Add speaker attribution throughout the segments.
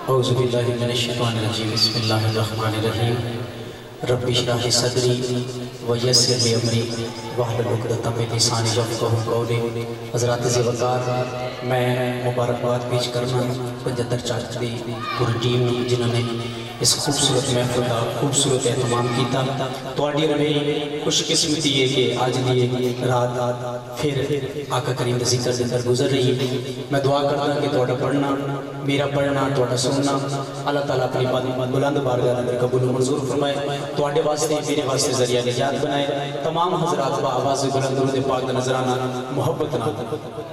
Speaker 1: اعوذ باللہ من الشیطان الرجیم بسم اللہ الرحمن الرحیم رب اشرح لی صدری ویسر لی امری واحلل عقدۃ من لسانی یفقہوا قولی۔ حضرات ذی وقار، میں مبارکباد پیش کرنا 75 چاچ دی پوری ٹیم جنہوں نے اس خوبصورت محفل کا خوبصورت اہتمام کیتا۔ تواڈی رہی خوش قسمتی ہے کہ آج دی رات پھر آقا کریم دے ذکر دے اندر گزر رہی ہے۔ میں دعا کرتا کہ تواڈا پڑھنا، میرا پڑھنا، تواڈا سننا اللہ تعالیٰ اپنی بلند بارگاہ اندر قبول و منظور فرمائے، تواڈے واسطے میرے واسطے ذریعہ نجات بنائے۔ تمام حضرات با آواز بلند درود پاک دا نظرانہ محبت نہ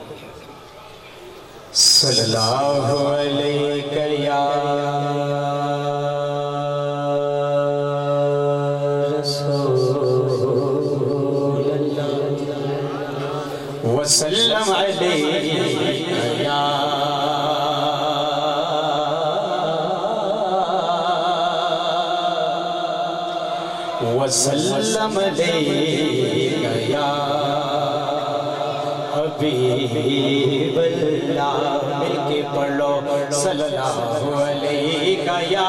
Speaker 1: صلی اللہ علیہ یا وسلم علیہ یا وسلم علیہ یا حبیب اللہ۔ مل کے پڑھ لو صلی اللہ علیہ یا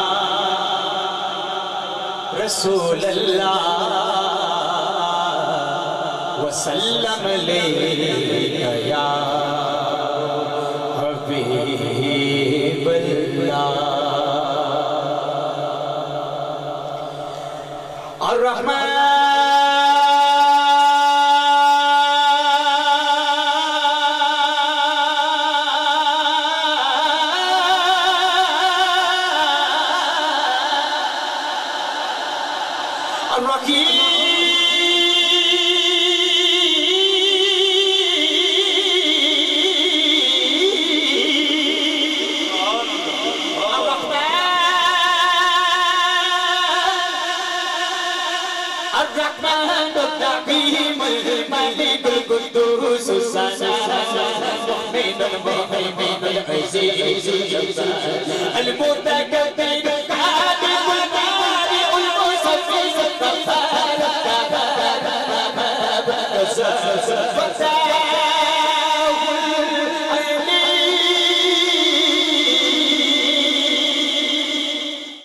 Speaker 1: رسول اللہ وسلم علیہ یا حبیب اللہ۔ الرحمن الرحیم الرحمن الرحیم الملک القدوس السلام المؤمن المهيمن العزيز الجبار المتكبر القادر البارئ المصور الغفار التواب